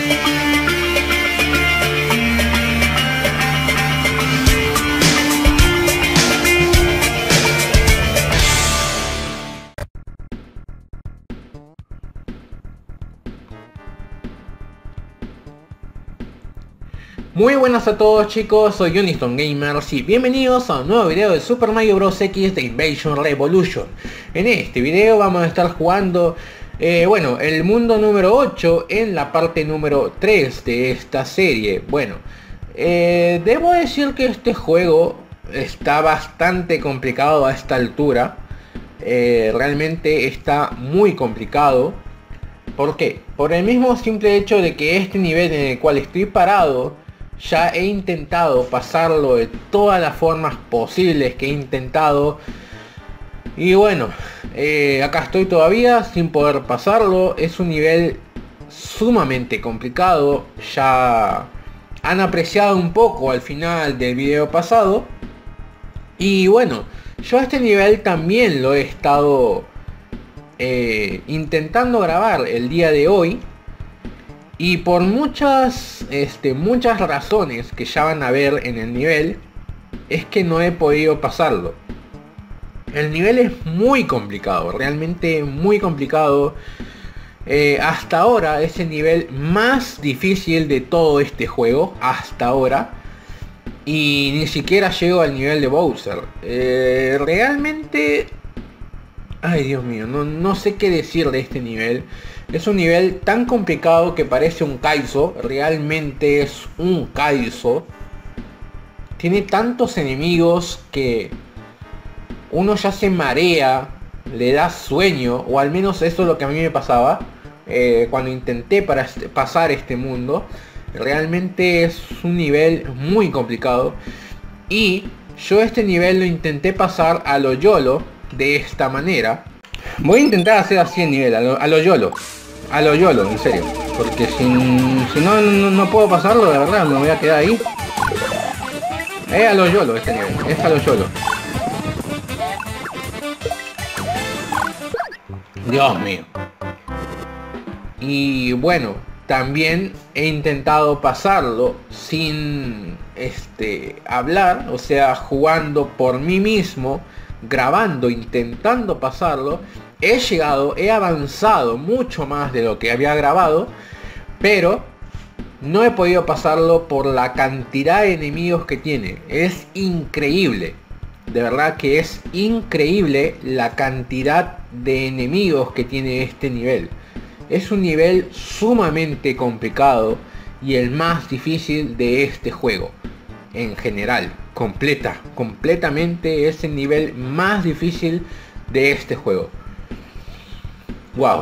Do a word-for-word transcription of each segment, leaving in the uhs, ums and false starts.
Muy buenas a todos chicos, soy Uniston Gamers y bienvenidos a un nuevo video de Super Mario Bros. X de Invasion Revolution. En este video vamos a estar jugando, eh, bueno, el mundo número ocho en la parte número tres de esta serie. Bueno, eh, debo decir que este juego está bastante complicado a esta altura. Eh, realmente está muy complicado. ¿Por qué? Por el mismo simple hecho de que este nivel en el cual estoy parado, ya he intentado pasarlo de todas las formas posibles que he intentado. Y bueno, eh, acá estoy todavía sin poder pasarlo. Es un nivel sumamente complicado. Ya han apreciado un poco al final del video pasado. Y bueno, yo a este nivel también lo he estado eh, intentando grabar el día de hoy. Y por muchas, este, muchas razones que ya van a ver en el nivel, es que no he podido pasarlo. El nivel es muy complicado, realmente muy complicado. Eh, hasta ahora es el nivel más difícil de todo este juego, hasta ahora. Y ni siquiera llego al nivel de Bowser. Eh, realmente... Ay, Dios mío, no, no sé qué decir de este nivel. Es un nivel tan complicado que parece un Kaizo. Realmente es un Kaizo. Tiene tantos enemigos que uno ya se marea, le da sueño, o al menos eso es lo que a mí me pasaba eh, cuando intenté para pasar este mundo. Realmente es un nivel muy complicado. Y yo este nivel lo intenté pasar a lo YOLO, de esta manera. Voy a intentar hacer así el nivel, a lo, a lo YOLO. A lo YOLO, en serio. Porque si, si no, no, no puedo pasarlo, de verdad, me voy a quedar ahí. Es a lo YOLO este nivel, es a lo YOLO. Dios mío. Y bueno, también he intentado pasarlo sin este hablar, o sea, jugando por mí mismo, grabando, intentando pasarlo. He llegado, he avanzado mucho más de lo que había grabado, pero no he podido pasarlo por la cantidad de enemigos que tiene. Es increíble, de verdad que es increíble la cantidad de enemigos que tiene este nivel. Es un nivel sumamente complicado y el más difícil de este juego en general. Completa, completamente es el nivel más difícil de este juego. Wow.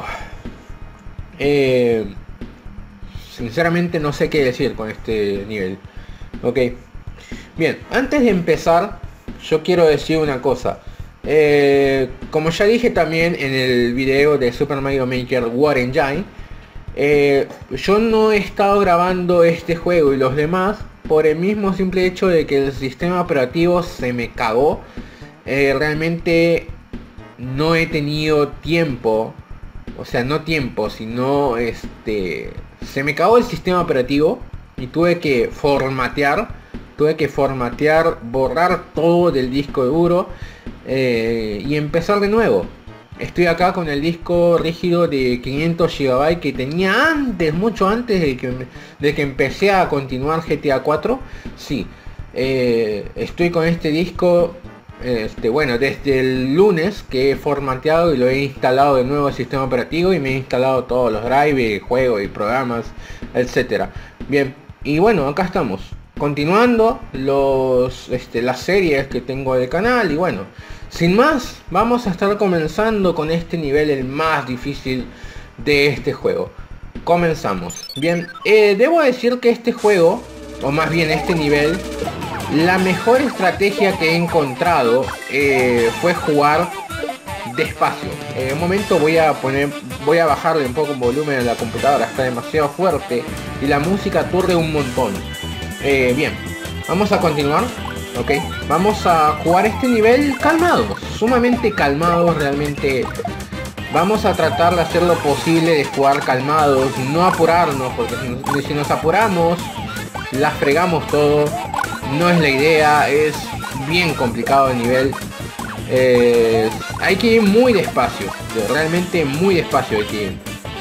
Eh, sinceramente no sé qué decir con este nivel. Ok. Bien, antes de empezar, yo quiero decir una cosa. Eh, como ya dije también en el video de Super Mario Maker War Engine, eh, yo no he estado grabando este juego y los demás por el mismo simple hecho de que el sistema operativo se me cagó. Eh, realmente no he tenido tiempo, o sea, no tiempo, sino este, se me cagó el sistema operativo y tuve que formatear, tuve que formatear, borrar todo del disco duro eh, y empezar de nuevo. Estoy acá con el disco rígido de quinientos gigabytes que tenía antes, mucho antes de que, de que empecé a continuar G T A cuatro. Sí, eh, estoy con este disco, este, bueno, desde el lunes que he formateado y lo he instalado de nuevo al sistema operativo y me he instalado todos los drivers, juegos y programas, etcétera. Bien, y bueno, acá estamos, continuando los, este, las series que tengo del canal y bueno. Sin más, vamos a estar comenzando con este nivel, el más difícil de este juego. Comenzamos. Bien, eh, debo decir que este juego, o más bien este nivel, la mejor estrategia que he encontrado eh, fue jugar despacio. En un momento voy a poner, voy a bajarle un poco el volumen a la computadora, está demasiado fuerte y la música aturde un montón. Eh, bien, vamos a continuar. Ok, vamos a jugar este nivel calmados, sumamente calmados, realmente Vamos a tratar de hacer lo posible de jugar calmados, no apurarnos, porque si nos, si nos apuramos, la fregamos todo. No es la idea, es bien complicado el nivel. Eh, hay que ir muy despacio, realmente muy despacio hay que ir.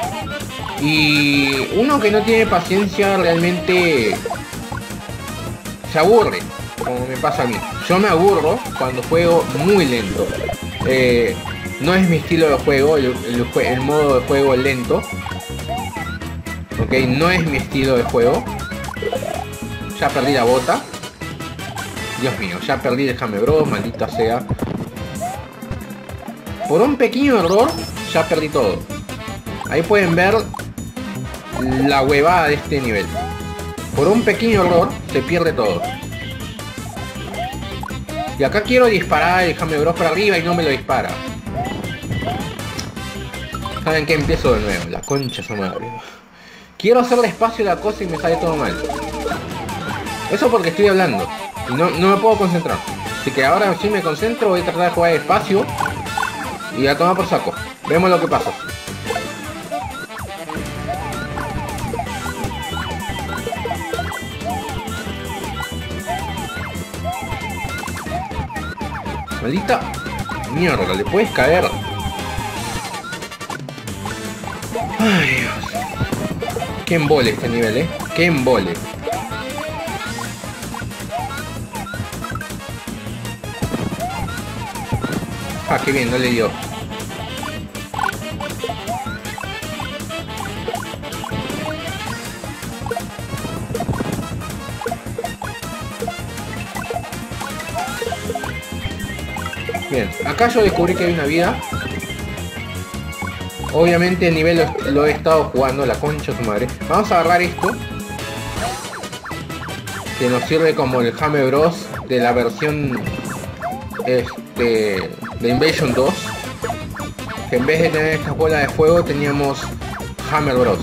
Y uno que no tiene paciencia realmente se aburre, como me pasa a mí. Yo me aburro cuando juego muy lento. Eh, no es mi estilo de juego, el, el, el modo de juego lento. Ok, no es mi estilo de juego. Ya perdí la bota. Dios mío, ya perdí el Jame Bros, maldita sea. Por un pequeño error, ya perdí todo. Ahí pueden ver la huevada de este nivel. Por un pequeño error, se pierde todo. Y acá quiero disparar el Jame Bros para arriba y no me lo dispara. ¿Saben qué? Empiezo de nuevo, la concha su madre. Quiero hacer despacio la cosa y me sale todo mal. Eso porque estoy hablando y no, no me puedo concentrar. Así que ahora sí me concentro, voy a tratar de jugar despacio y a tomar por saco. Vemos lo que pasa. Maldita mierda, le puedes caer. Ay, Dios. Qué embole este nivel, eh. Qué embole. Ah, qué bien, no le dio. Bien, acá yo descubrí que hay una vida. Obviamente el nivel lo, lo he estado jugando, la concha de su madre. Vamos a agarrar esto, que nos sirve como el Jame Bros de la versión este, de Invasion dos. Que en vez de tener esta bola de fuego teníamos Jame Bros.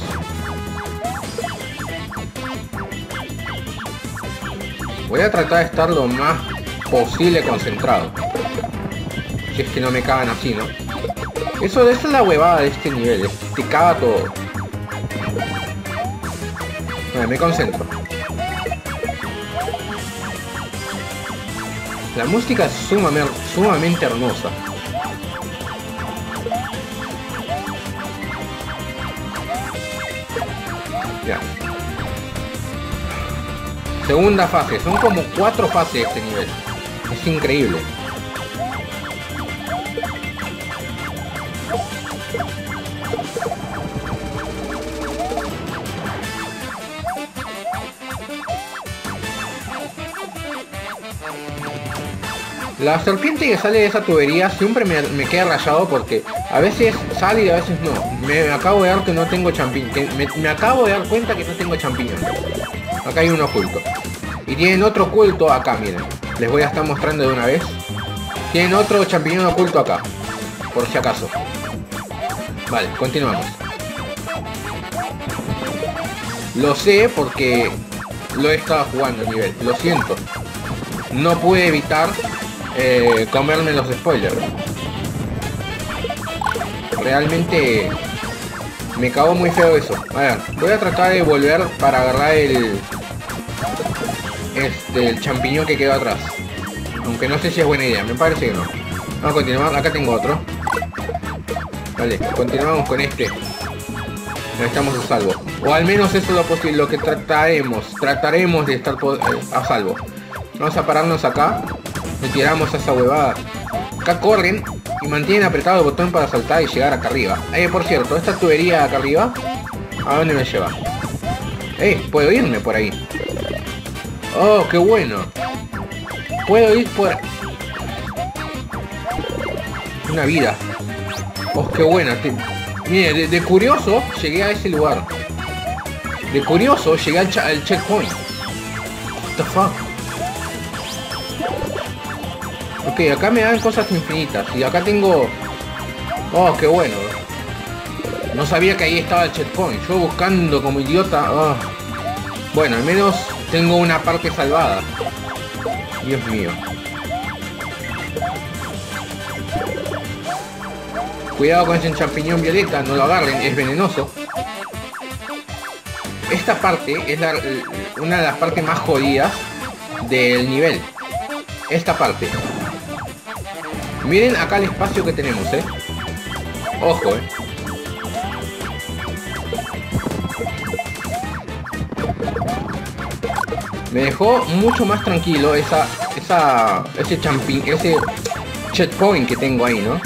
Voy a tratar de estar lo más posible concentrado. Si es que no me cagan así, ¿no? Eso, esa es la huevada de este nivel, te caga todo. Vale, me concentro. La música es sumamente, sumamente hermosa. Ya. Segunda fase, son como cuatro fases de este nivel. Es increíble. La serpiente que sale de esa tubería siempre me, me queda rayado porque a veces sale y a veces no. Me, me acabo de dar que no tengo champiñón. Me, me acabo de dar cuenta que no tengo champiñón. Acá hay uno oculto. Y tienen otro oculto acá, miren. Les voy a estar mostrando de una vez. Tienen otro champiñón oculto acá. Por si acaso. Vale, continuamos. Lo sé porque lo he estado jugando a nivel. Lo siento. No pude evitar eh, comerme los spoilers. Realmente me cagó muy feo eso. A ver, voy a tratar de volver para agarrar el este el champiñón que quedó atrás. Aunque no sé si es buena idea, me parece que no. Vamos a continuar, acá tengo otro. Vale, continuamos con este. No estamos a salvo. O al menos eso es lo posible, lo que trataremos. Trataremos de estar a salvo. Vamos a pararnos acá. Y tiramos a esa huevada. Acá corren y mantienen apretado el botón para saltar y llegar acá arriba. Eh, por cierto, esta tubería acá arriba, ¿a dónde me lleva? Eh, puedo irme por ahí. Oh, qué bueno. Puedo ir por... Una vida. Oh, qué buena. Mire, de, de curioso llegué a ese lugar. De curioso llegué al, al checkpoint. What the fuck. Ok, acá me dan cosas infinitas. Y acá tengo... Oh, qué bueno. No sabía que ahí estaba el checkpoint. Yo buscando como idiota. Oh. Bueno, al menos tengo una parte salvada. Dios mío. Cuidado con ese champiñón violeta, no lo agarren, es venenoso. Esta parte es la, una de las partes más jodidas del nivel. Esta parte. Miren acá el espacio que tenemos, eh. Ojo, eh. Me dejó mucho más tranquilo esa, esa, ese champi, ese checkpoint que tengo ahí, ¿no?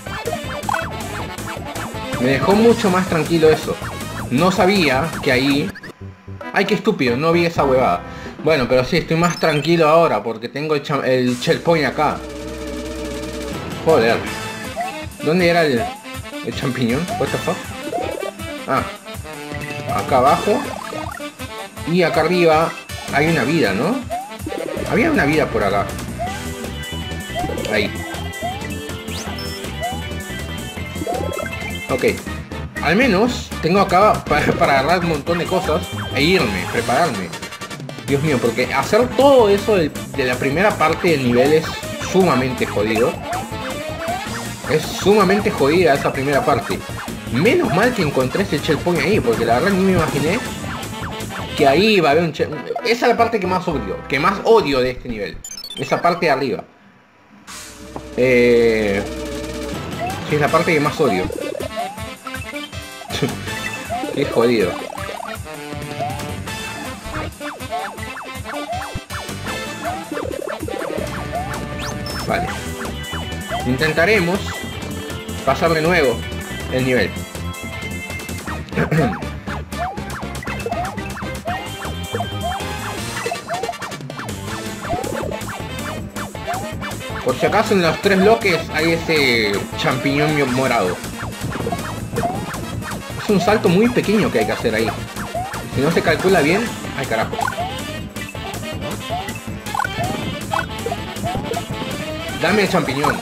Me dejó mucho más tranquilo eso. No sabía que ahí... Ay, qué estúpido, no vi esa huevada. Bueno, pero sí, estoy más tranquilo ahora porque tengo el, el checkpoint acá. Joder. ¿Dónde era el, el champiñón? What the fuck? Ah. Acá abajo. Y acá arriba hay una vida, ¿no? Había una vida por acá. Ahí. Ok. Al menos tengo acá para, para agarrar un montón de cosas e irme, prepararme. Dios mío, porque hacer todo eso de, de la primera parte del nivel es sumamente jodido. Es sumamente jodida esa primera parte. Menos mal que encontré ese checkpoint ahí, porque la verdad ni me imaginé que ahí iba a haber un checkpoint. Esa es la parte que más odio, que más odio de este nivel. Esa parte de arriba. Eh... Sí, es la parte que más odio. Qué jodido. Vale. Intentaremos pasar de nuevo el nivel. Por si acaso en los tres bloques hay ese champiñón morado. Es un salto muy pequeño que hay que hacer ahí. Si no se calcula bien... ¡Ay, carajo! Dame el champiñón.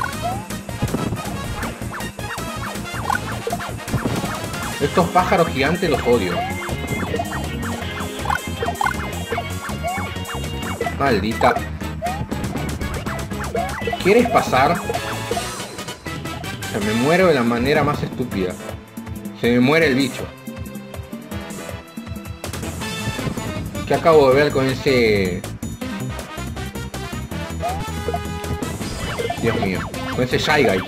Estos pájaros gigantes los odio. Maldita. ¿Quieres pasar? O sea, me muero de la manera más estúpida. Se me muere el bicho. ¿Qué acabo de ver con ese... Dios mío. Con ese Shy Guy.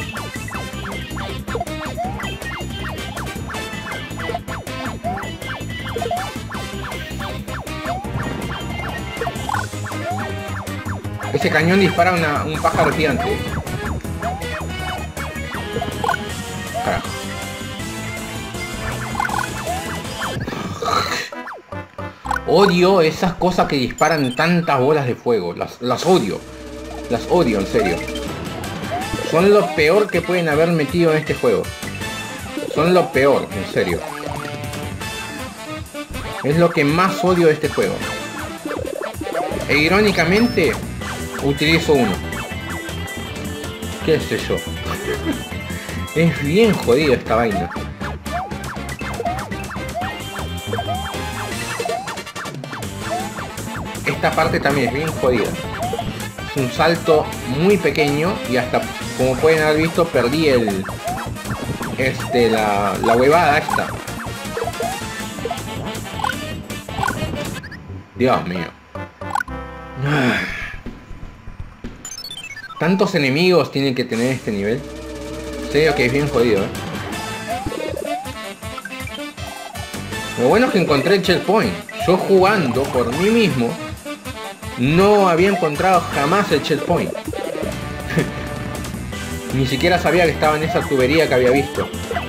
Ese cañón dispara una, un pájaro gigante. Carajo. Odio esas cosas que disparan tantas bolas de fuego. Las, las odio. Las odio, en serio. Son lo peor que pueden haber metido en este juego. Son lo peor, en serio. Es lo que más odio de este juego. E irónicamente, utilizo uno. ¿Qué sé yo? Es bien jodido esta vaina. Esta parte también es bien jodida. Es un salto muy pequeño y hasta, como pueden haber visto, perdí el... Este, la, la huevada esta. Dios mío. ¿Tantos enemigos tienen que tener este nivel? En serio que es bien jodido, ¿eh? Lo bueno es que encontré el checkpoint. Yo jugando por mí mismo no había encontrado jamás el checkpoint. Ni siquiera sabía que estaba en esa tubería que había visto.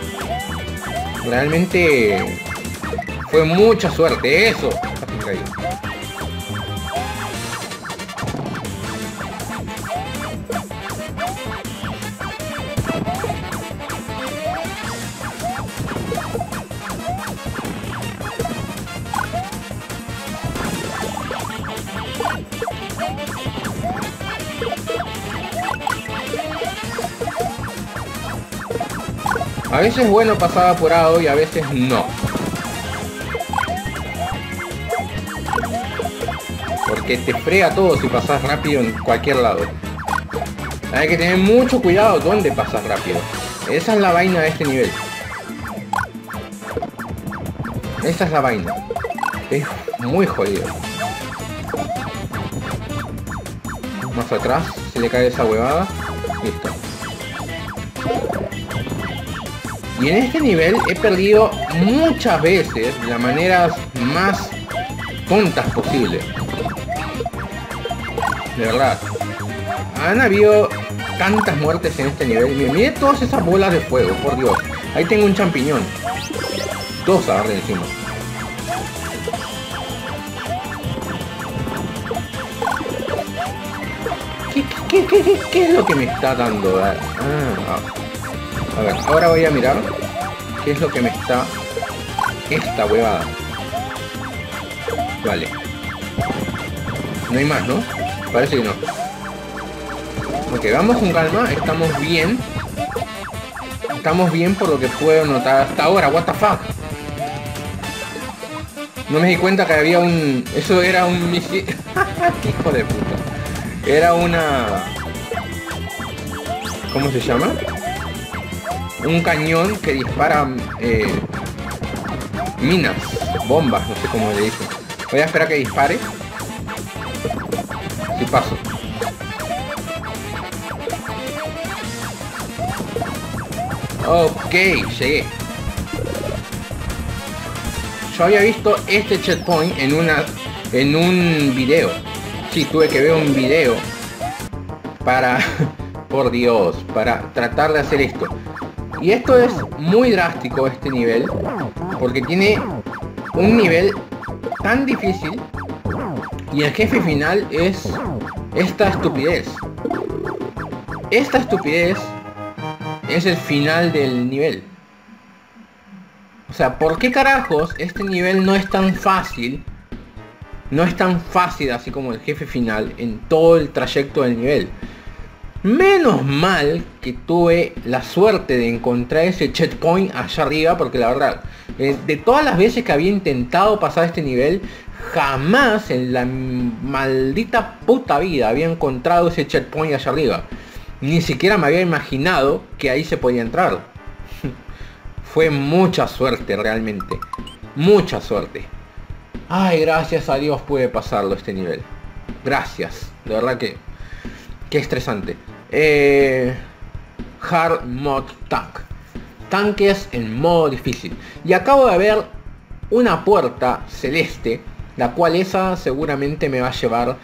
Realmente fue mucha suerte eso. A veces es bueno pasar apurado y a veces no. Porque te frega todo si pasas rápido en cualquier lado. Hay que tener mucho cuidado donde pasas rápido. Esa es la vaina de este nivel. Esa es la vaina. Es muy jodido. Más atrás, se le cae esa huevada. Listo. Y en este nivel he perdido muchas veces de las maneras más tontas posibles. De verdad. Han habido tantas muertes en este nivel. Miren todas esas bolas de fuego, por Dios. Ahí tengo un champiñón. Dos a darle encima. ¿Qué, qué, qué, qué, qué es lo que me está dando? Ah, a ver, ahora voy a mirar qué es lo que me está esta huevada. Vale. No hay más, ¿no? Parece que no. Ok, vamos con calma. Estamos bien. Estamos bien por lo que puedo notar hasta ahora. What the fuck. No me di cuenta que había un... Eso era un misil... Hijo de puta. Era una... ¿Cómo se llama? Un cañón que dispara eh, minas, bombas, no sé cómo le dicen. Voy a esperar a que dispare. Si paso. Ok, llegué. Yo había visto este checkpoint en una en un video. Sí, tuve que ver un video para por Dios, para tratar de hacer esto. Y esto es muy drástico, este nivel, porque tiene un nivel tan difícil y el jefe final es esta estupidez. Esta estupidez es el final del nivel. O sea, ¿por qué carajos este nivel no es tan fácil? No es tan fácil así como el jefe final en todo el trayecto del nivel. Menos mal que tuve la suerte de encontrar ese checkpoint allá arriba, porque la verdad, eh, de todas las veces que había intentado pasar este nivel, jamás en la maldita puta vida había encontrado ese checkpoint allá arriba. Ni siquiera me había imaginado que ahí se podía entrar. Fue mucha suerte realmente. Mucha suerte. Ay, gracias a Dios pude pasarlo este nivel. Gracias. De verdad que... Qué estresante. Eh, Hard Mode Tank. Tanques en modo difícil. Y acabo de ver una puerta celeste, la cual esa seguramente me va a llevar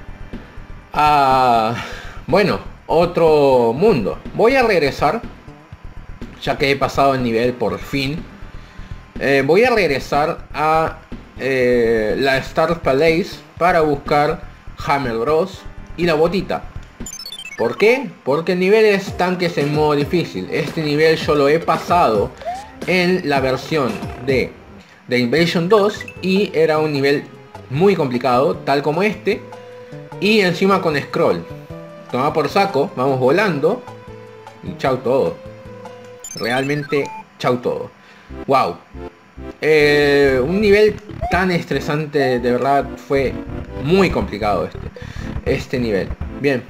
a... Bueno, otro mundo. Voy a regresar, ya que he pasado el nivel por fin. Eh, voy a regresar a eh, la Star Palace para buscar Hammer Bros y la botita. ¿Por qué? Porque el nivel es tanques en modo difícil. Este nivel yo lo he pasado en la versión de The Invasion dos y era un nivel muy complicado, tal como este, y encima con scroll. Toma por saco, vamos volando y chau todo. Realmente chau todo. Wow. Eh, un nivel tan estresante, de verdad fue muy complicado este, este nivel. Bien.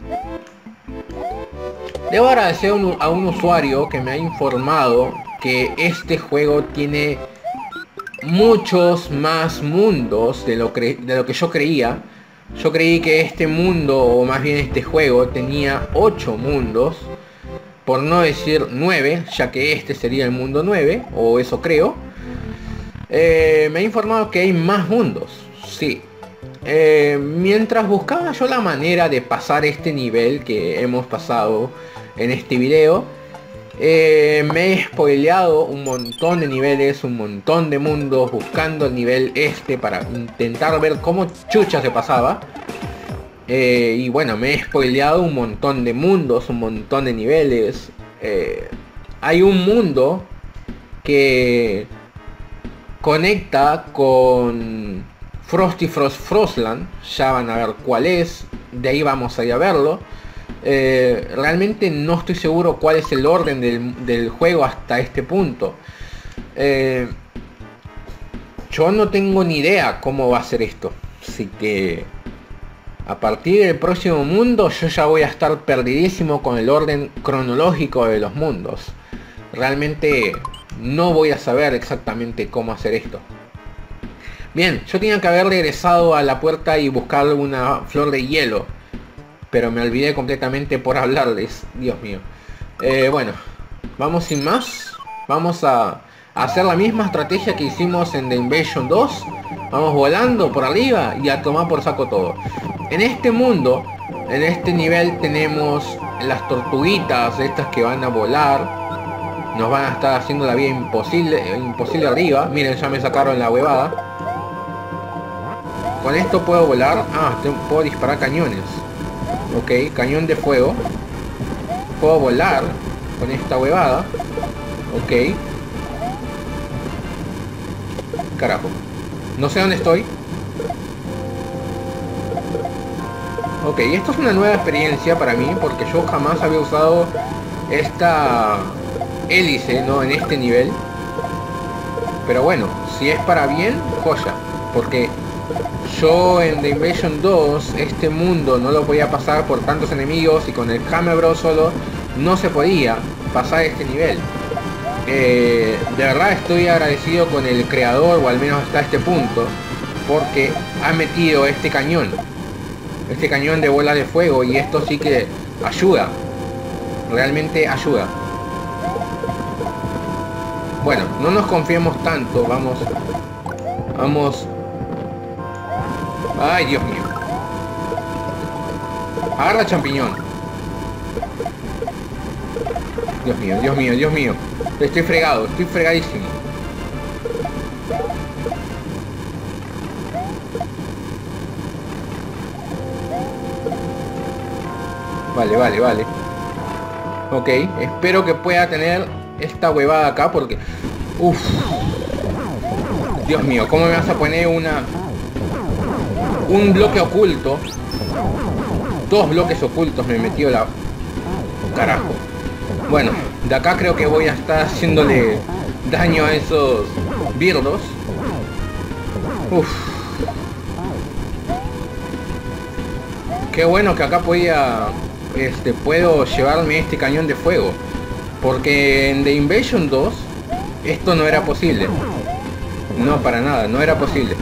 Debo agradecer a un usuario que me ha informado que este juego tiene muchos más mundos de lo, de lo que yo creía. Yo creí que este mundo, o más bien este juego, tenía ocho mundos, por no decir nueve, ya que este sería el mundo nueve, o eso creo. Eh, me ha informado que hay más mundos, sí. Eh, mientras buscaba yo la manera de pasar este nivel que hemos pasado en este video, eh, me he spoileado un montón de niveles, un montón de mundos, buscando el nivel este para intentar ver cómo chucha se pasaba. Eh, y bueno, me he spoileado un montón de mundos, un montón de niveles. Eh, hay un mundo que conecta con Frosty Frost Frostland, ya van a ver cuál es, de ahí vamos a ir a verlo. Eh, realmente no estoy seguro cuál es el orden del, del juego hasta este punto. Eh, yo no tengo ni idea cómo va a ser esto, así que A partir del próximo mundo yo ya voy a estar perdidísimo con el orden cronológico de los mundos. Realmente no voy a saber exactamente cómo hacer esto. Bien, yo tenía que haber regresado a la puerta y buscar una flor de hielo, pero me olvidé completamente por hablarles. Dios mío. Eh, bueno, vamos sin más. Vamos a hacer la misma estrategia que hicimos en The Invasion dos. Vamos volando por arriba y a tomar por saco todo. En este mundo, en este nivel tenemos las tortuguitas estas que van a volar. Nos van a estar haciendo la vida imposible, imposible arriba. Miren, ya me sacaron la huevada. Con esto puedo volar. Ah, puedo disparar cañones. Ok, cañón de fuego. Puedo volar con esta huevada. Ok. Carajo. No sé dónde estoy. Ok, esto es una nueva experiencia para mí, porque yo jamás había usado esta hélice, ¿no? En este nivel. Pero bueno, si es para bien, joya. Porque yo en The Invasion dos, este mundo no lo podía pasar por tantos enemigos, y con el Hammer Bros solo no se podía pasar este nivel. Eh, de verdad estoy agradecido con el creador, o al menos hasta este punto, porque ha metido este cañón. Este cañón de bola de fuego, y esto sí que ayuda. Realmente ayuda. Bueno, no nos confiemos tanto. Vamos. Vamos. Ay, Dios mío. Agarra champiñón. Dios mío, Dios mío, Dios mío. Estoy fregado, estoy fregadísimo. Vale, vale, vale. Ok, espero que pueda tener esta huevada acá porque... Uff. Dios mío, ¿cómo me vas a poner una... un bloque oculto? Dos bloques ocultos me metió la... Carajo. Bueno, de acá creo que voy a estar haciéndole daño a esos birdos. Uff. Qué bueno que acá podía... Este, puedo llevarme este cañón de fuego, porque en The Invasion dos esto no era posible. No, para nada, no era posible.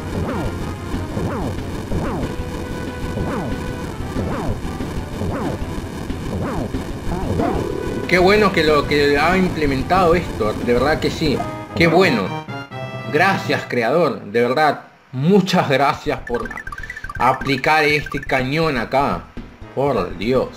Qué bueno que lo que ha implementado esto, de verdad que sí. Qué bueno. Gracias, creador, de verdad, muchas gracias por aplicar este cañón acá. Por Dios.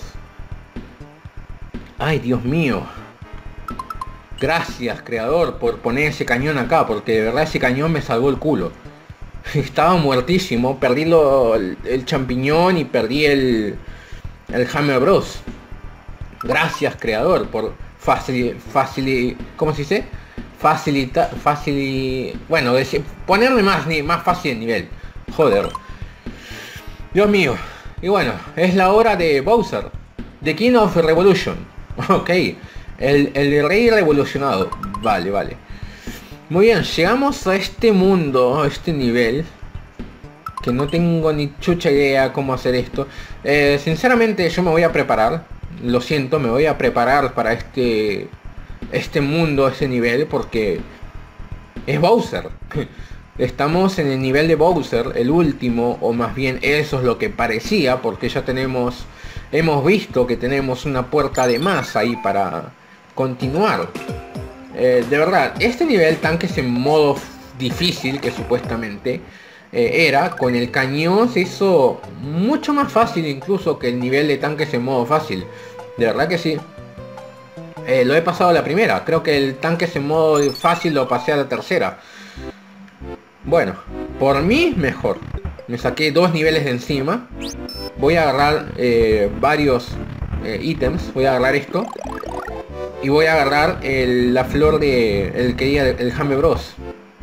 Ay, Dios mío. Gracias, creador, por poner ese cañón acá, porque de verdad ese cañón me salvó el culo. Estaba muertísimo, perdí lo, el, el champiñón y perdí el, el Hammer Bros. Gracias, creador, por facilitar, facili, ¿cómo se dice? Facilitar, facili, bueno, decir, ponerme más, más fácil el nivel. Joder. Dios mío. Y bueno, es la hora de Bowser, The King of Revolution. Ok, el, el rey revolucionado. Vale, vale. Muy bien, llegamos a este mundo, a este nivel, que no tengo ni chucha idea cómo hacer esto. Eh, sinceramente yo me voy a preparar. Lo siento, me voy a preparar para este, este mundo, este nivel, porque es Bowser. Estamos en el nivel de Bowser, el último, o más bien eso es lo que parecía, porque ya tenemos, hemos visto que tenemos una puerta de más ahí para continuar. Eh, de verdad, este nivel tanques en modo difícil, que supuestamente eh, era, con el cañón se hizo mucho más fácil incluso que el nivel de tanques en modo fácil. De verdad que sí. Eh, lo he pasado a la primera, creo que el tanques en modo fácil lo pasé a la tercera. Bueno, por mí mejor. Me saqué dos niveles de encima. Voy a agarrar eh, varios eh, ítems. Voy a agarrar esto. Y voy a agarrar el, la flor de... El que diga el Hammer Bros.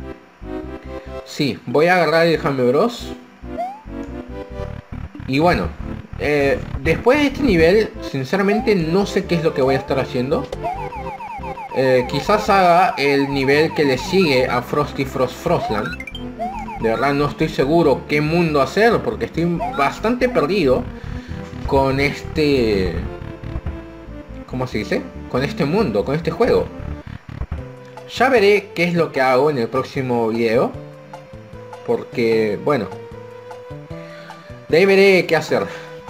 Sí, voy a agarrar el Hammer Bros. Y bueno, eh, después de este nivel, sinceramente no sé qué es lo que voy a estar haciendo. Eh, quizás haga el nivel que le sigue a Frosty Frost Frostland. De verdad no estoy seguro qué mundo hacer porque estoy bastante perdido con este... ¿Cómo se dice? Con este mundo, con este juego. Ya veré qué es lo que hago en el próximo video. Porque, bueno, de ahí veré qué hacer.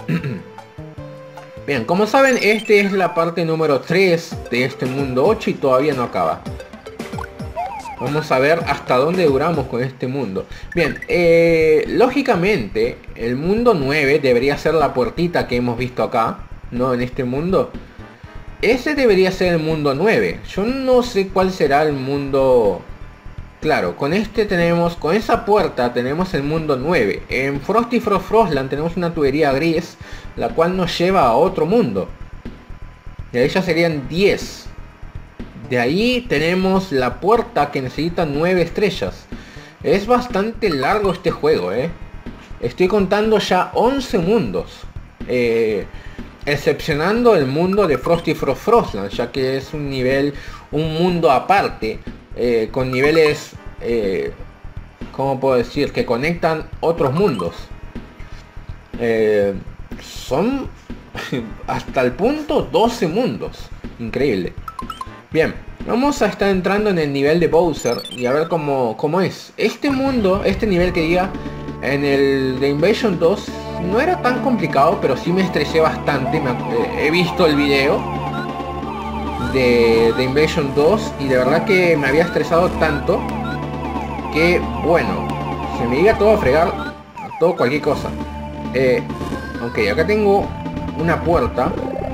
Bien, como saben, este es la parte número tres de este mundo ocho y todavía no acaba. Vamos a ver hasta dónde duramos con este mundo. Bien, eh, lógicamente el mundo nueve debería ser la puertita que hemos visto acá, ¿no? En este mundo. Ese debería ser el mundo nueve. Yo no sé cuál será el mundo... Claro, con este tenemos, con esa puerta tenemos el mundo nueve. En Frosty Frost Frostland tenemos una tubería gris, la cual nos lleva a otro mundo. Y ahí ya serían diez. De ahí tenemos la puerta que necesita nueve estrellas. Es bastante largo este juego, ¿eh? Estoy contando ya once mundos. Eh, excepcionando el mundo de Frosty Frost Frostland, ya que es un nivel, un mundo aparte. Eh, con niveles, eh, ¿cómo puedo decir? Que conectan otros mundos. Eh, son hasta el punto doce mundos. Increíble. Bien, vamos a estar entrando en el nivel de Bowser y a ver cómo, cómo es. Este mundo, este nivel que diga, en el de Invasion dos no era tan complicado, pero sí me estresé bastante. Me, eh, he visto el video de, de Invasion dos y de verdad que me había estresado tanto que, bueno, se me iba todo a fregar, todo cualquier cosa. Eh, ok, acá tengo una puerta.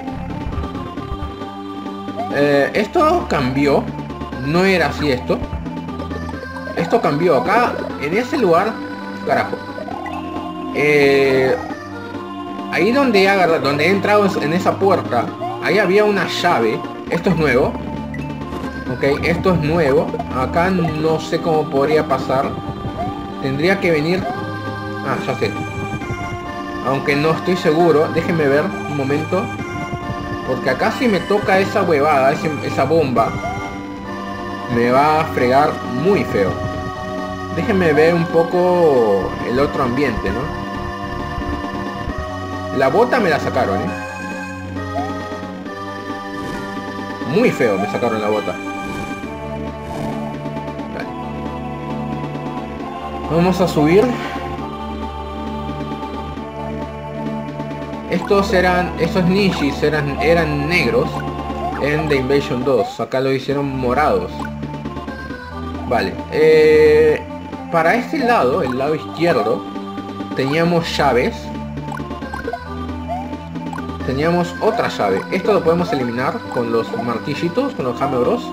Eh, esto cambió, no era así esto. Esto cambió acá, en ese lugar, carajo. Eh, ahí donde he agarrado, donde he entrado en esa puerta, ahí había una llave. Esto es nuevo. Ok, esto es nuevo. Acá no sé cómo podría pasar. Tendría que venir... Ah, ya sé. Aunque no estoy seguro, déjenme ver un momento. Porque acá si me toca esa huevada, ese, esa bomba, me va a fregar muy feo. Déjenme ver un poco el otro ambiente, ¿no? La bota me la sacaron, ¿eh? Muy feo me sacaron la bota. Vale. Vamos a subir. Estos eran, esos Nishis eran, eran negros en The Invasion dos. Acá lo hicieron morados. Vale. Eh, para este lado, el lado izquierdo, teníamos llaves. Teníamos otra llave. Esto lo podemos eliminar con los martillitos, con los Hammer Bros.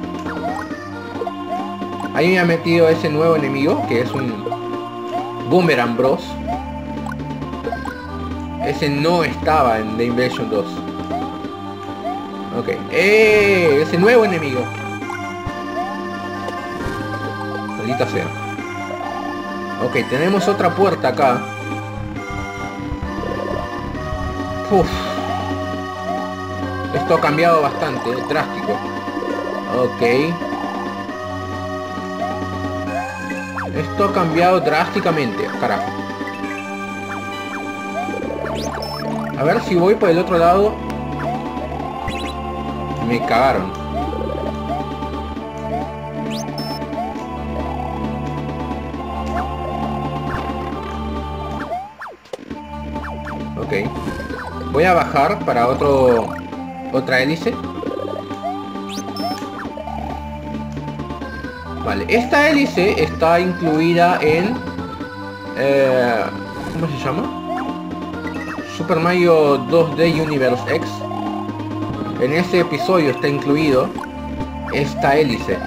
Ahí me ha metido ese nuevo enemigo, que es un Boomerang Bros. Ese no estaba en The Invasion dos. Ok. ¡Eh! Ese nuevo enemigo. Maldita sea. Ok, tenemos otra puerta acá. Uf. Esto ha cambiado bastante, es drástico. Ok. Esto ha cambiado drásticamente, carajo. A ver si voy por el otro lado. Me cagaron. Ok. Voy a bajar para otro... otra hélice. Vale, esta hélice está incluida en... Eh, ¿cómo se llama? Super Mario dos D Universe X. En ese episodio está incluido esta hélice.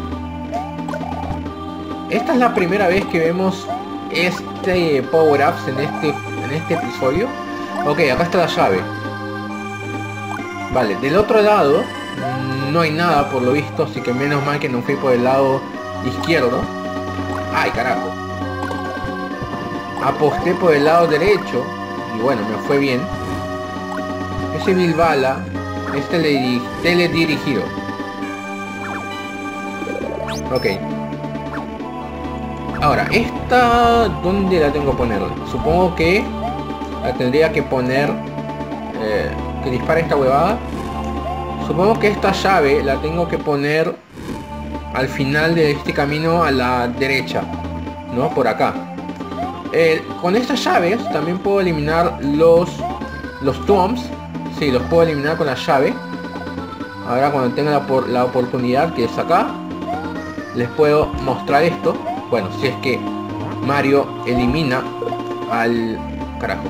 Esta es la primera vez que vemos este power-ups en este, en este episodio. Ok, acá está la llave. Vale, del otro lado no hay nada por lo visto, así que menos mal que no fui por el lado izquierdo. Ay, carajo. Aposté por el lado derecho y bueno, me fue bien. Ese Bilbala es tele teledirigido. Ok. Ahora, esta, ¿dónde la tengo que poner? Supongo que la tendría que poner... Eh, que dispare esta huevada. Supongo que esta llave la tengo que poner al final de este camino a la derecha, ¿no? Por acá. Eh, con estas llaves también puedo eliminar los los tombs. Sí, los puedo eliminar con la llave. Ahora cuando tenga la, por, la oportunidad, que es acá, les puedo mostrar esto. Bueno, si es que Mario elimina al... Carajo.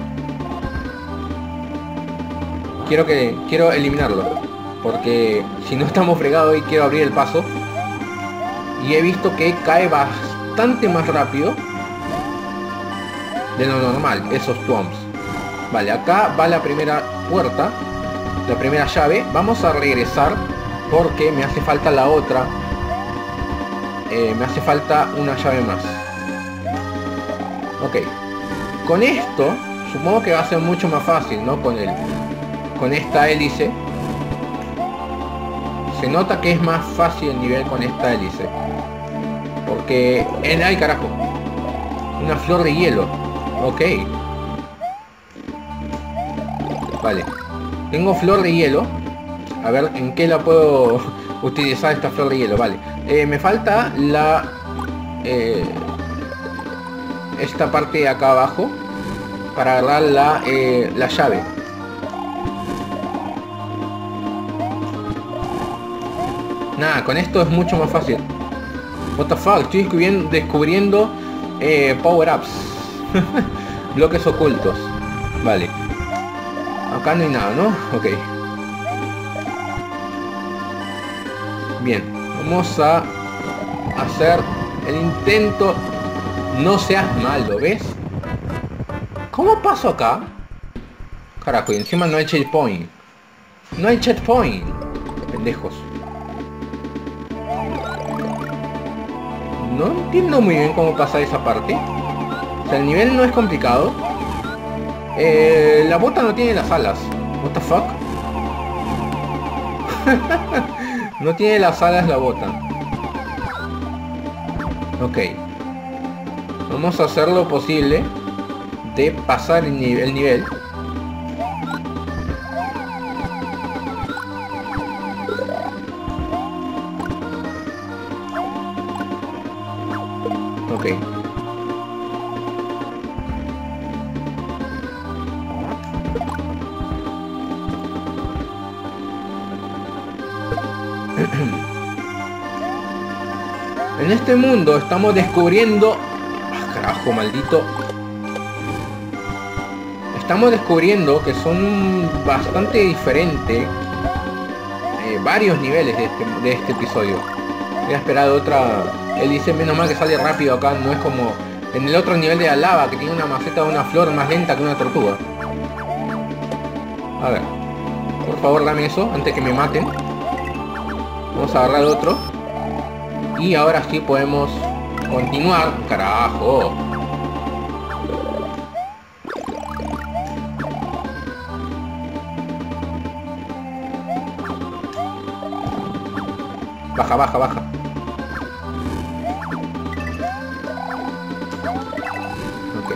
Quiero que... Quiero eliminarlo. Porque si no estamos fregados y quiero abrir el paso. Y he visto que cae bastante más rápido de lo normal, esos tombs. Vale, acá va la primera puerta. La primera llave. Vamos a regresar porque me hace falta la otra. Eh, me hace falta una llave más. Ok. Con esto, supongo que va a ser mucho más fácil, ¿no? Con el, con esta hélice. Se nota que es más fácil el nivel con esta hélice. Porque... En, ¡ay, carajo! Una flor de hielo. Ok. Vale. Tengo flor de hielo. A ver, ¿en qué la puedo utilizar esta flor de hielo? Vale. Eh, me falta la... Eh, esta parte de acá abajo. Para agarrar la, eh, la llave. Nada, con esto es mucho más fácil. What the fuck, estoy descubriendo, descubriendo eh, power-ups. Bloques ocultos. Vale. Acá no hay nada, ¿no? Ok. Bien. Vamos a hacer el intento. No seas malo, ¿ves? ¿Cómo paso acá? Carajo, y encima no hay checkpoint. No hay checkpoint. Pendejos. No entiendo muy bien cómo pasa esa parte. O sea, el nivel no es complicado. Eh, la bota no tiene las alas. What the fuck? No tiene las alas la bota. Ok. Vamos a hacer lo posible de pasar el, ni el nivel. Ok. En este mundo estamos descubriendo... ¡Ah, carajo, maldito! Estamos descubriendo que son bastante diferentes eh, varios niveles de este, de este episodio. Voy a esperar otra... Él dice, menos mal que sale rápido acá, no es como en el otro nivel de la lava que tiene una maceta de una flor más lenta que una tortuga. A ver, por favor dame eso antes que me maten. Vamos a agarrar otro. Y ahora sí podemos continuar. Carajo. Baja, baja, baja. Ok.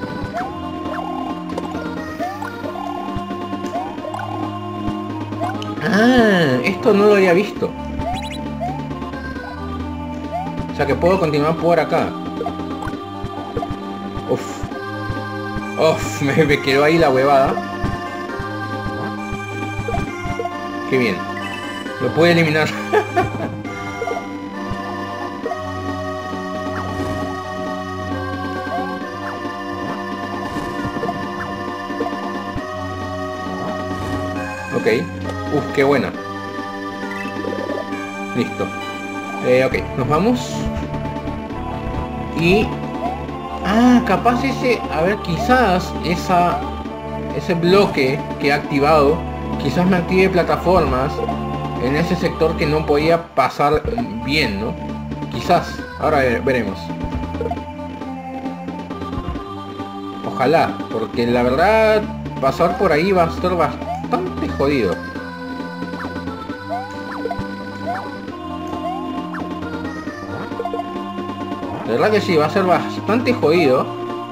Ah, esto no lo había visto. O sea que puedo continuar por acá. Uf. Uf, me, me quedó ahí la huevada. Qué bien. Lo pude eliminar. Ok. Uf, qué buena. Listo. Eh, ok, nos vamos. Y... Ah, capaz ese... A ver, quizás esa... Ese bloque que he activado, quizás me active plataformas en ese sector que no podía pasar bien, ¿no? Quizás. Ahora veremos. Ojalá, porque la verdad pasar por ahí va a estar bastante jodido. De verdad que sí, va a ser bastante jodido.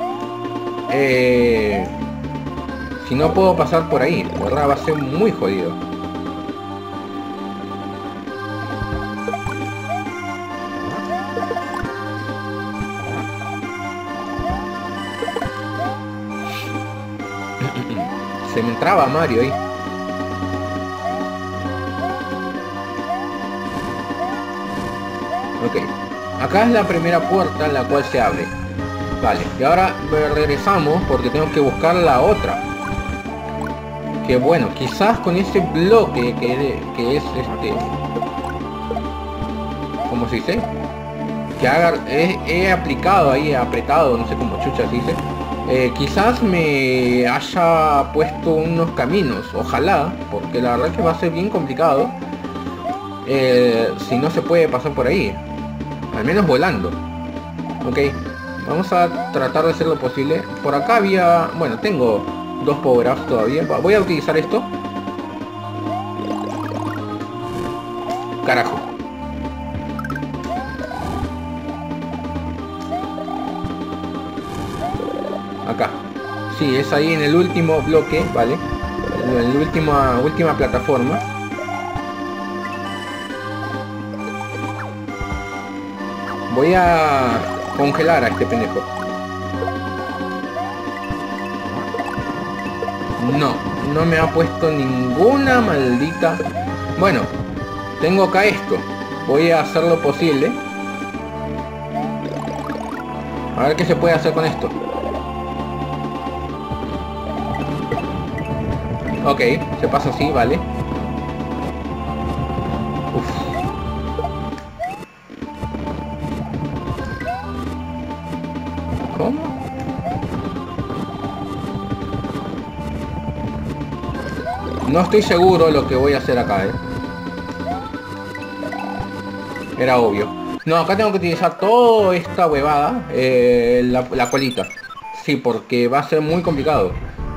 Eh, si no puedo pasar por ahí, de verdad va a ser muy jodido. Se me entraba Mario ahí. Ok. Acá es la primera puerta en la cual se abre. Vale. Y ahora regresamos porque tengo que buscar la otra. Que bueno, quizás con ese bloque que, que es este... ¿Cómo se dice? Que haga, he, he aplicado ahí, apretado, no sé cómo chucha se dice. Eh, quizás me haya puesto unos caminos, ojalá, porque la verdad es que va a ser bien complicado eh, si no se puede pasar por ahí, al menos volando. Ok, vamos a tratar de hacer lo posible. Por acá había, bueno, tengo dos power-ups todavía. Voy a utilizar esto. Carajo. Acá. Sí, es ahí en el último bloque, ¿vale? En la última, última plataforma. Voy a congelar a este pendejo. No, no me ha puesto ninguna maldita... Bueno, tengo acá esto. Voy a hacer lo posible. A ver qué se puede hacer con esto. Ok, se pasa así, vale. Uf. ¿Cómo? No estoy seguro lo que voy a hacer acá, eh. Era obvio. No, acá tengo que utilizar toda esta huevada, eh, la, la colita. Sí, porque va a ser muy complicado.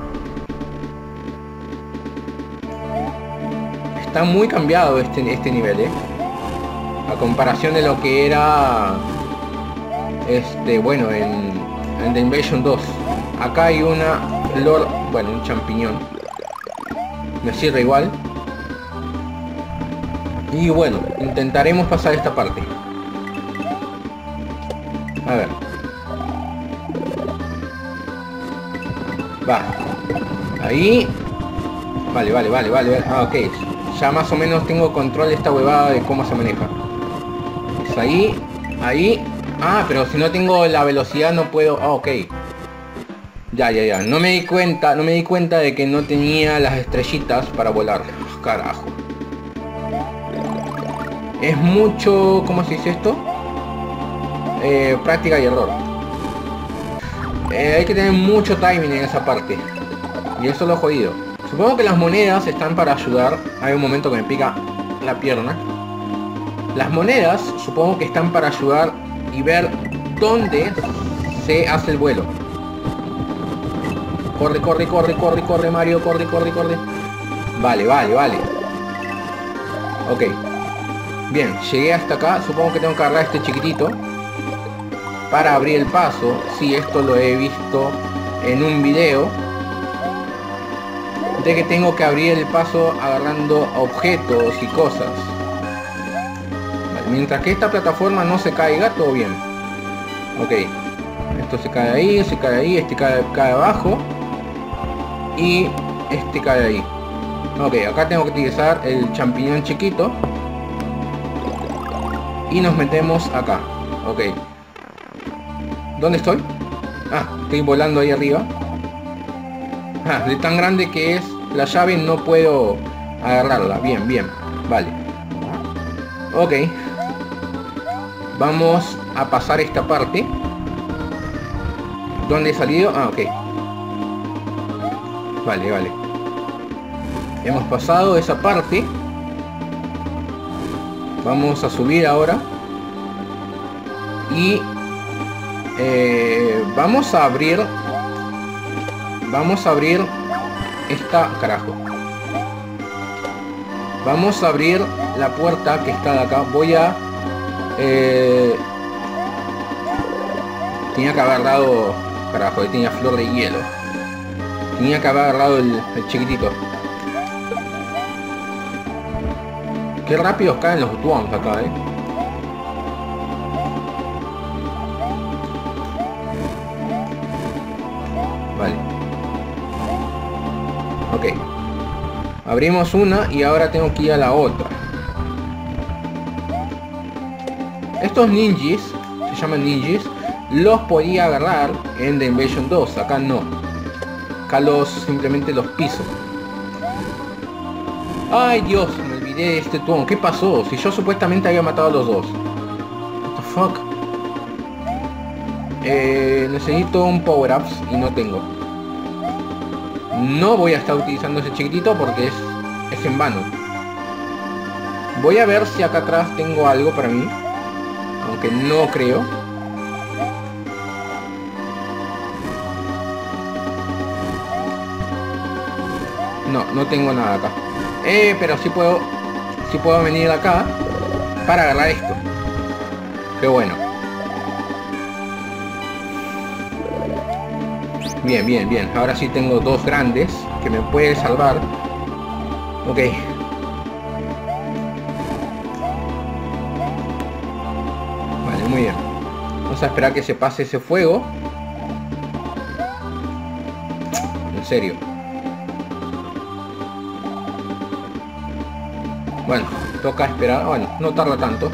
Está muy cambiado este, este nivel, ¿eh? A comparación de lo que era... Este, bueno, en, en The Invasion dos. Acá hay una flor... Bueno, un champiñón. Me sirve igual. Y bueno, intentaremos pasar esta parte. A ver. Va. Ahí. Vale, vale, vale, vale. Ah, ok. Ya más o menos tengo control de esta huevada de cómo se maneja. Es ahí. Ahí. Ah, pero si no tengo la velocidad no puedo... Ah, ok. Ya, ya, ya. No me di cuenta, no me di cuenta de que no tenía las estrellitas para volar. Carajo. Es mucho... ¿Cómo se dice esto? Eh, práctica y error. Eh, hay que tener mucho timing en esa parte. Y eso lo he jodido. Supongo que las monedas están para ayudar. Hay un momento que me pica la pierna. Las monedas supongo que están para ayudar y ver dónde se hace el vuelo. Corre, corre, corre, corre, corre, Mario, corre, corre, corre. Vale, vale, vale. Ok. Bien, llegué hasta acá. Supongo que tengo que agarrar este chiquitito para abrir el paso. Sí, esto lo he visto en un video. De que tengo que abrir el paso agarrando objetos y cosas. Vale, mientras que esta plataforma no se caiga, todo bien. Ok. Esto se cae ahí, se cae ahí, este cae, cae abajo. Y este cae ahí. Ok, acá tengo que utilizar el champiñón chiquito. Y nos metemos acá. Ok. ¿Dónde estoy? Ah, estoy volando ahí arriba. Ah, de tan grande que es la llave no puedo agarrarla. Bien, bien. Vale. Ok. Vamos a pasar esta parte. ¿Dónde he salido? Ah, ok. Vale, vale. Hemos pasado esa parte. Vamos a subir ahora. Y eh, vamos a abrir Vamos a abrir esta... Carajo. Vamos a abrir la puerta que está de acá. Voy a... Eh, Tenía que haber dado... Carajo, ahí tenía flor de hielo. Tenía que haber agarrado el, el chiquitito. Qué rápidos caen los Tuons acá, eh. Vale. Ok. Abrimos una y ahora tengo que ir a la otra. Estos ninjas, se llaman ninjas, los podía agarrar en The Invasion dos. Acá no. Acá los simplemente los piso. Ay Dios, me olvidé de este Tuon. ¿Qué pasó? Si yo supuestamente había matado a los dos. What the fuck. Eh, necesito un power ups y no tengo. No voy a estar utilizando ese chiquitito porque es, es en vano. Voy a ver si acá atrás tengo algo para mí. Aunque no creo. No, no tengo nada acá. Eh, pero sí puedo, sí puedo venir acá para agarrar esto. Qué bueno. Bien, bien, bien. Ahora sí tengo dos grandes que me pueden salvar. Ok. Vale, muy bien. Vamos a esperar que se pase ese fuego. En serio. Bueno, toca esperar. Bueno, no tarda tanto.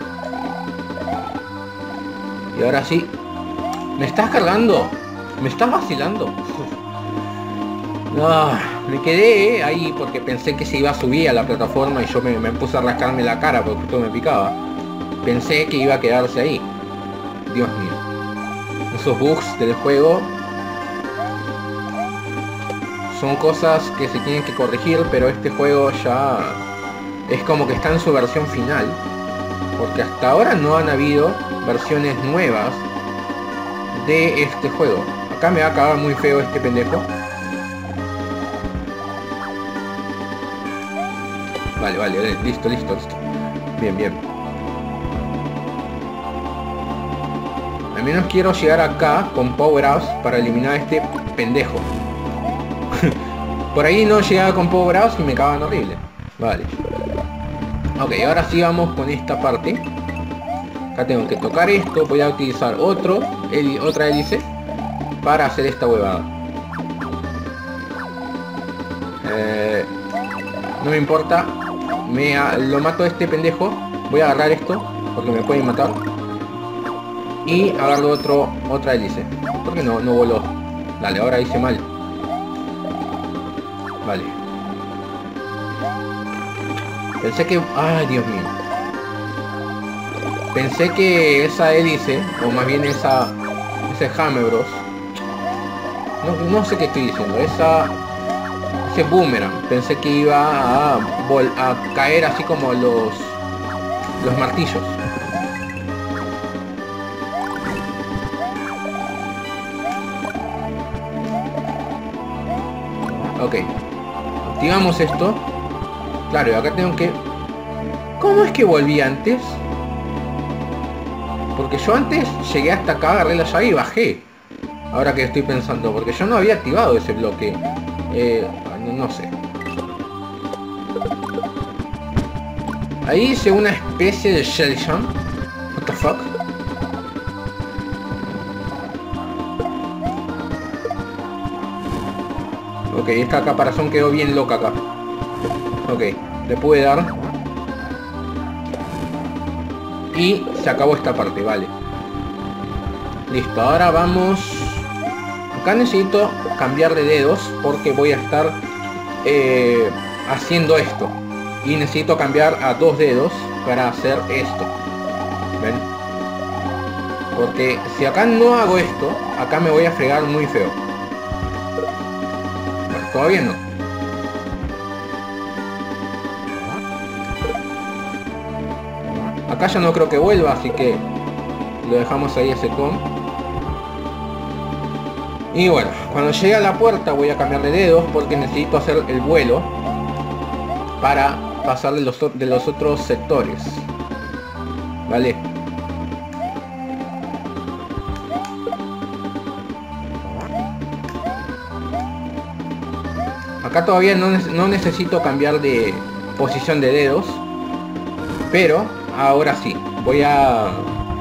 Y ahora sí. ¿Me estás cargando? ¿Me estás vacilando? Ah, me quedé ahí porque pensé que se iba a subir a la plataforma y yo me, me puse a rascarme la cara porque todo me picaba. Pensé que iba a quedarse ahí. Dios mío. Esos bugs del juego son cosas que se tienen que corregir, pero este juego ya es como que está en su versión final. Porque hasta ahora no han habido versiones nuevas de este juego. Acá me va a acabar muy feo este pendejo. Vale, vale, listo, listo, listo. Bien, bien. Al menos quiero llegar acá con power-ups para eliminar a este pendejo. Por ahí no llegaba con power-ups y me cagaban horrible. Vale. Ok, ahora sí vamos con esta parte. Acá tengo que tocar esto. Voy a utilizar otro, el, otra hélice para hacer esta huevada. Eh, no me importa. Me lo mato a este pendejo. Voy a agarrar esto porque me pueden matar. Y agarro otro, otra hélice. Porque no, no voló. Dale, ahora hice mal. Vale. Pensé que... Ay, Dios mío. Pensé que esa hélice, o más bien esa... Ese Hammer Bros. No, no sé qué estoy diciendo. Esa... Ese boomerang. Pensé que iba a, vol a caer así como los... Los martillos. Ok. Activamos esto. Claro, y acá tengo que... ¿Cómo es que volví antes? Porque yo antes llegué hasta acá, agarré la llave y bajé. Ahora que estoy pensando, porque yo no había activado ese bloque. Eh, no, no sé. Ahí hice una especie de shell jump. What the fuck? Ok, esta caparazón quedó bien loca acá. Ok, le pude dar. Y se acabó esta parte, vale. Listo, ahora vamos... Acá necesito cambiar de dedos porque voy a estar eh, haciendo esto. Y necesito cambiar a dos dedos para hacer esto. ¿Ven? Porque si acá no hago esto, acá me voy a fregar muy feo. Bueno, todavía no. Acá ya no creo que vuelva, así que lo dejamos ahí ese con. Y bueno, cuando llegue a la puerta voy a cambiar de dedos porque necesito hacer el vuelo para pasar de los, de los otros sectores. Vale. Acá todavía no, no necesito cambiar de posición de dedos, pero ahora sí, voy a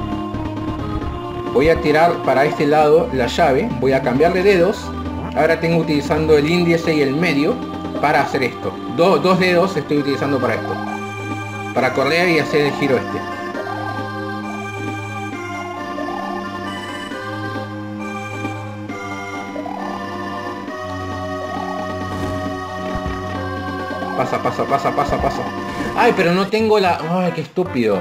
voy a tirar para este lado la llave, voy a cambiar de dedos. Ahora tengo utilizando el índice y el medio para hacer esto. Do, dos dedos estoy utilizando para esto, para correr y hacer el giro este. Pasa, pasa, pasa, pasa, pasa. Ay, pero no tengo la... Ay, qué estúpido.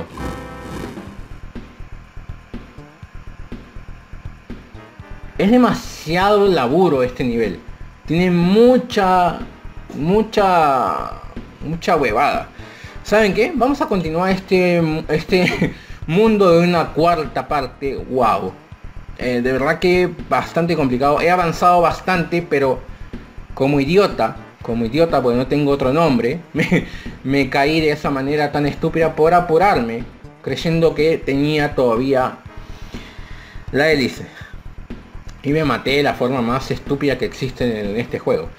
Es demasiado laburo este nivel. Tiene mucha... Mucha... Mucha huevada. ¿Saben qué? Vamos a continuar este... Este mundo de una cuarta parte. Wow. Eh, de verdad que bastante complicado. He avanzado bastante, pero... Como idiota... Como idiota, porque no tengo otro nombre, me, me caí de esa manera tan estúpida por apurarme, creyendo que tenía todavía la hélice. Y me maté de la forma más estúpida que existe en este juego.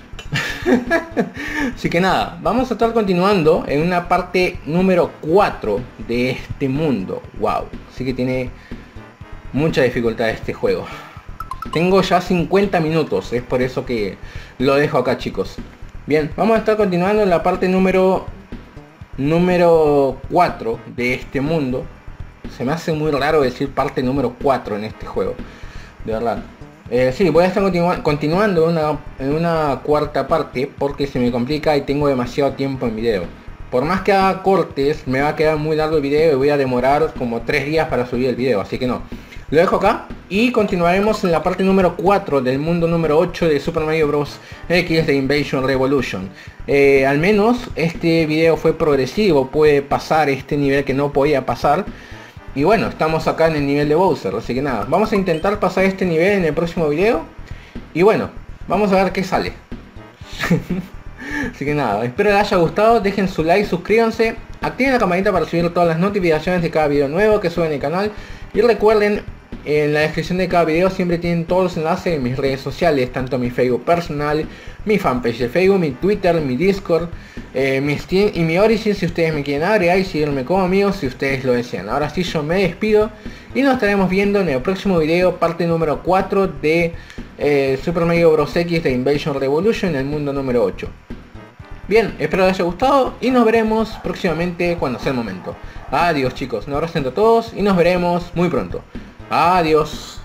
Así que nada, vamos a estar continuando en una parte número cuatro de este mundo. Wow, así que tiene mucha dificultad este juego. Tengo ya cincuenta minutos, es por eso que lo dejo acá, chicos. Bien, vamos a estar continuando en la parte número número cuatro de este mundo. Se me hace muy raro decir parte número cuatro en este juego, de verdad. Eh, sí, voy a estar continu continuando en una, en una cuarta parte porque se me complica y tengo demasiado tiempo en video. Por más que haga cortes, me va a quedar muy largo el video y voy a demorar como tres días para subir el video, así que no. Lo dejo acá y continuaremos en la parte número cuatro del mundo número ocho de Super Mario Bros. X de Invasion Revolution. Eh, al menos este video fue progresivo, puede pasar este nivel que no podía pasar. Y bueno, estamos acá en el nivel de Bowser, así que nada, vamos a intentar pasar este nivel en el próximo video. Y bueno, vamos a ver qué sale. Así que nada, espero les haya gustado, dejen su like, suscríbanse, activen la campanita para recibir todas las notificaciones de cada video nuevo que sube en el canal. Y recuerden, en la descripción de cada video siempre tienen todos los enlaces de mis redes sociales, tanto mi Facebook personal, mi fanpage de Facebook, mi Twitter, mi Discord, eh, mi Steam y mi Origin si ustedes me quieren agregar y seguirme como amigos si ustedes lo desean. Ahora sí, yo me despido y nos estaremos viendo en el próximo video, parte número cuatro de eh, Super Mario Bros. X de Invasion Revolution en el mundo número ocho. Bien, espero les haya gustado y nos veremos próximamente cuando sea el momento. Adiós, chicos, un abrazo a todos y nos veremos muy pronto. Adiós.